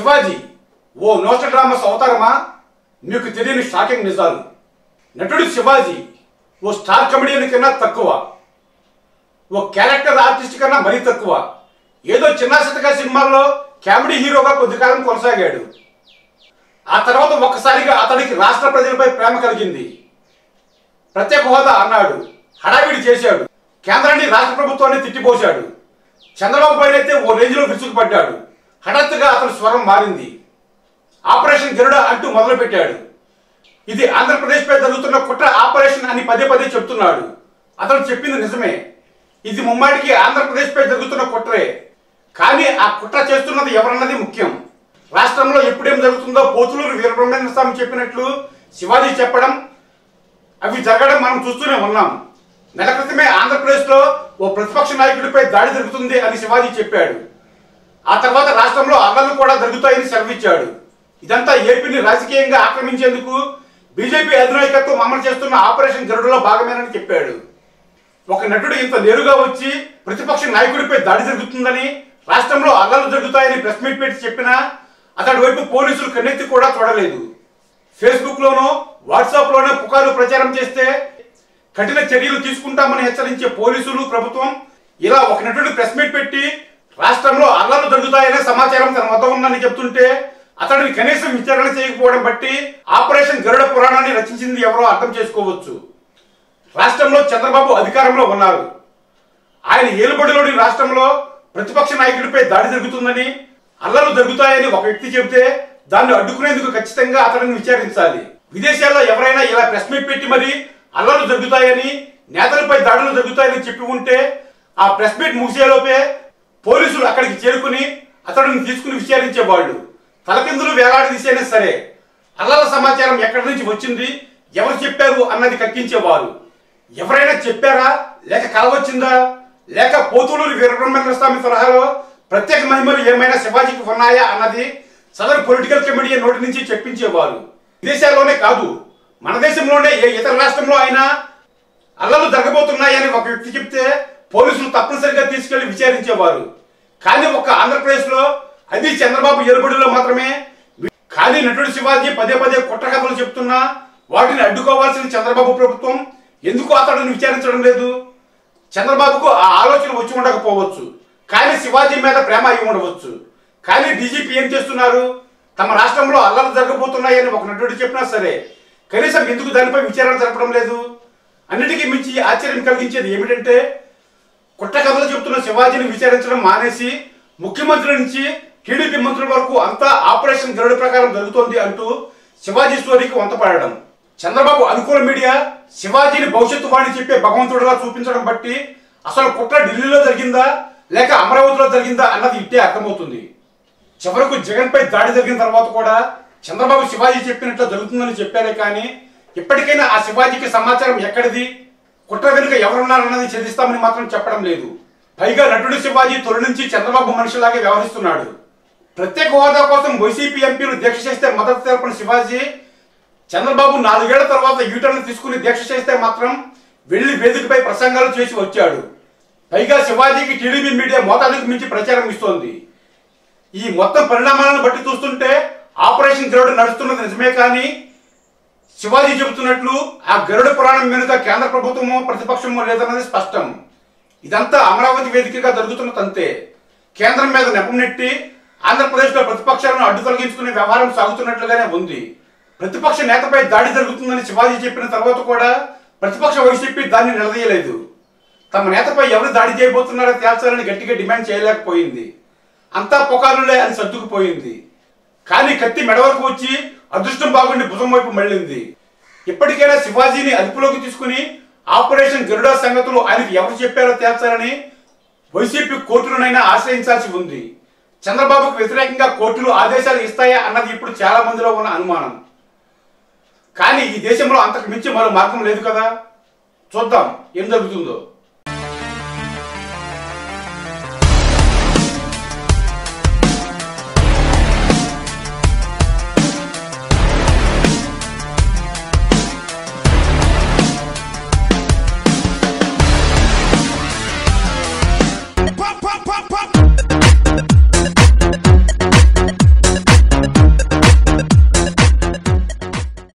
శివాజీ ఓ Nostradamus అవతారమా? మీకు తెలియని shocking నిజాలు. నటుడు శివాజీ ఓ స్టార్ కమెడియన్ కన్నా తక్కువ, ఓ క్యారెక్టర్ ఆర్టిస్ట్ కన్నా మరీ తక్కువ. ఏదో చిన్న శతక సినిమాల్లో కామెడీ హీరోగా కొద్ది కాలం కొనసాగాడు. ఆ తర్వాత ఒక్కసారిగా అతడికి రాష్ట్ర ప్రజలపై ప్రేమ కలిగింది. ప్రత్యేక హోదా అన్నాడు, హడావిడి చేశాడు, కేంద్రాన్ని రాష్ట్ర ప్రభుత్వాన్ని తిట్టిపోశాడు. చంద్రబాబు పైన అయితే ఓ రేంజ్లో విరుచుకుపడ్డాడు. హఠాత్తుగా అతని స్వరం మారింది. ఆపరేషన్ గరుడ అంటూ మొదలుపెట్టాడు. ఇది ఆంధ్రప్రదేశ్పై జరుగుతున్న కుట్ర ఆపరేషన్ అని పదే పదే చెప్తున్నాడు. అతను చెప్పింది నిజమే. ఇది ముమ్మాటికి ఆంధ్రప్రదేశ్పై జరుగుతున్న కుట్రే. కానీ ఆ కుట్ర చేస్తున్నది ఎవరన్నది ముఖ్యం. రాష్ట్రంలో ఎప్పుడేం జరుగుతుందో పోతులూరు వీరబ్రహ్మేంద్ర స్వామి చెప్పినట్లు శివాజీ చెప్పడం, అవి జరగడం మనం చూస్తూనే ఉన్నాం. నెల క్రితమే ఆంధ్రప్రదేశ్లో ఓ ప్రతిపక్ష నాయకుడిపై దాడి జరుగుతుంది అని శివాజీ చెప్పాడు. ఆ తర్వాత రాష్ట్రంలో అల్లర్లు కూడా జరుగుతాయని సెలవిచ్చాడు. ఇదంతా ఏపీని రాజకీయంగా ఆక్రమించేందుకు బీజేపీ అధినాయకత్వం అమలు చేస్తున్న ఆపరేషన్ గరుడలో భాగమేనని చెప్పాడు. ఒక నటుడు ఇంత నేరుగా వచ్చి ప్రతిపక్ష నాయకుడిపై దాడి జరుగుతుందని, రాష్ట్రంలో అల్లర్లు జరుగుతాయని ప్రెస్ మీట్ పెట్టి చెప్పినా అతడి వైపు పోలీసులు కన్నెత్తి కూడా చూడలేదు. ఫేస్బుక్ లోనో వాట్సాప్ లోనో పుకార్లు ప్రచారం చేస్తే కఠిన చర్యలు తీసుకుంటామని హెచ్చరించే పోలీసులు, ప్రభుత్వం ఇలా ఒక నటుడు ప్రెస్ మీట్ పెట్టి రాష్ట్రంలో అల్లర్లు జరుగుతాయనే సమాచారం తన వద్ద ఉందని చెప్తుంటే అతడిని కనీసం విచారణ చేయకపోవడం బట్టి ఆపరేషన్ గరుడ పురాణాన్ని రచించింది ఎవరో అర్థం చేసుకోవచ్చు. రాష్ట్రంలో చంద్రబాబు అధికారంలో ఉన్నారు. ఆయన ఏలుబడిలోని రాష్ట్రంలో ప్రతిపక్ష నాయకుడిపై దాడి జరుగుతుందని, అల్లర్లు జరుగుతాయని ఒక వ్యక్తి చెబితే దాన్ని అడ్డుకునేందుకు ఖచ్చితంగా అతడిని విచారించాలి. విదేశాల్లో ఎవరైనా ఇలా ప్రెస్ మీట్ పెట్టి మరి అల్లర్లు జరుగుతాయని, నేతలపై దాడులు జరుగుతాయని చెప్పి ఉంటే ఆ ప్రెస్ మీట్ ముగిసేలోపే పోలీసులు అక్కడికి చేరుకుని అతడిని తీసుకుని విచారించేవాళ్ళు. తలకిందులు వేలాడదీసైనా సరే అల్లర్ల సమాచారం ఎక్కడి నుంచి వచ్చింది, ఎవరు చెప్పారు అన్నది కక్కించేవారు. ఎవరైనా చెప్పారా, లేక కలవచ్చిందా, లేక పోతులూరు వీరబ్రహ్మేంద్ర స్వామి తరహాలో ప్రత్యేక మహిమలు ఏమైనా శివాజీకి ఉన్నాయా అన్నది సదరు పొలిటికల్ కమెడియన్ నోటి నుంచి చెప్పించేవారు. విదేశాల్లోనే కాదు, మన దేశంలోనే ఏ ఇతర రాష్ట్రంలో అయినా అల్లర్లు జరగబోతున్నాయని ఒక వ్యక్తి చెప్తే పోలీసులు తప్పనిసరిగా తీసుకెళ్లి విచారించేవారు. కానీ ఒక్క ఆంధ్రప్రదేశ్లో, అది చంద్రబాబు ఏలుబడిలో మాత్రమే. కానీ నటుడు శివాజీ పదే పదే కుట్ర కథలు చెప్తున్నా వాటిని అడ్డుకోవాల్సిన చంద్రబాబు ప్రభుత్వం ఎందుకు అతడిని విచారించడం లేదు? చంద్రబాబుకు ఆ ఆలోచన వచ్చి ఉండకపోవచ్చు, కానీ శివాజీ మీద ప్రేమ అయి ఉండవచ్చు. కానీ డీజీపీ ఏం చేస్తున్నారు? తమ రాష్ట్రంలో అల్లర్లు జరగబోతున్నాయని ఒక నటుడు చెప్పినా సరే కనీసం ఎందుకు దానిపై విచారణ జరపడం లేదు? అన్నిటికీ మించి ఆశ్చర్యం కలిగించేది ఏమిటంటే, కుట్ర కథలు చెప్తున్న శివాజీని విచారించడం మానేసి ముఖ్యమంత్రి నుంచి టీడీపీ మంత్రుల వరకు అంతా ఆపరేషన్ గరుడ ప్రకారం జరుగుతోంది అంటూ శివాజీ స్టోరీకి వంతపడడం. చంద్రబాబు అనుకూల మీడియా శివాజీని భవిష్యత్తు వాణి చెప్పే భగవంతుడిలా చూపించడం బట్టి అసలు కుట్ర ఢిల్లీలో జరిగిందా లేక అమరావతిలో జరిగిందా అన్నది ఇట్టే అర్థమవుతుంది. చివరకు జగన్ పై దాడి జరిగిన తర్వాత కూడా చంద్రబాబు శివాజీ చెప్పినట్లు జరుగుతుందని చెప్పారే కానీ ఇప్పటికైనా ఆ శివాజీకి సమాచారం ఎక్కడిది, కుట్ర వెనుక ఎవరున్నారన్నది ఛేదిస్తామని మాత్రం చెప్పడం లేదు. పైగా నటుడు శివాజీ తొలి నుంచి చంద్రబాబు మనిషిలాగే వ్యవహరిస్తున్నాడు. ప్రత్యేక హోదా కోసం వైసీపీ ఎంపీలు దీక్ష చేస్తే మద్దతు తెలపిన శివాజీ చంద్రబాబు 4 ఏళ్ల తర్వాత యూటర్న్ తీసుకుని దీక్ష చేస్తే మాత్రం వెళ్లి వేదికపై ప్రసంగాలు చేసి వచ్చాడు. పైగా శివాజీకి టీడీపీ మీడియా మోతాదుకు మించి ప్రచారం ఇస్తోంది. ఈ మొత్తం పరిణామాలను బట్టి చూస్తుంటే ఆపరేషన్ గరుడ నడుస్తున్నది నిజమే, కానీ శివాజీ చెబుతున్నట్లు ఆ గరుడ పురాణం వెనుక కేంద్ర ప్రభుత్వమో ప్రతిపక్షమో లేదన్నది స్పష్టం. ఇదంతా అమరావతి వేదికగా జరుగుతున్న తంతే. కేంద్రం మీద నెపం నెట్టి ఆంధ్రప్రదేశ్లో ప్రతిపక్షాలను అడ్డు తొలగించుకునే వ్యవహారం సాగుతున్నట్లుగానే ఉంది. ప్రతిపక్ష నేతపై దాడి జరుగుతుందని శివాజీ చెప్పిన తర్వాత కూడా ప్రతిపక్ష వైసీపీ దాన్ని నిలదీయలేదు. తమ నేతపై ఎవరు దాడి చేయబోతున్నారో తేల్చాలని గట్టిగా డిమాండ్ చేయలేకపోయింది. అంతా పుకారులే అని సర్దుకుపోయింది. కానీ కత్తి మెడ వరకు వచ్చి అదృష్టం బాగుండి భుజం వైపు మళ్ళింది. ఇప్పటికైనా శివాజీని అదుపులోకి తీసుకుని ఆపరేషన్ గరుడ సంగతులు ఆయనకు ఎవరు చెప్పారో తేల్చాలని వైసీపీ కోర్టులనైనా ఆశ్రయించాల్సి ఉంది. చంద్రబాబుకు వ్యతిరేకంగా కోర్టులు ఆదేశాలు ఇస్తాయా అన్నది ఇప్పుడు చాలా మందిలో ఉన్న అనుమానం. కానీ ఈ దేశంలో అంతకు మించి మరో మార్గం లేదు కదా. చూద్దాం ఏం జరుగుతుందో.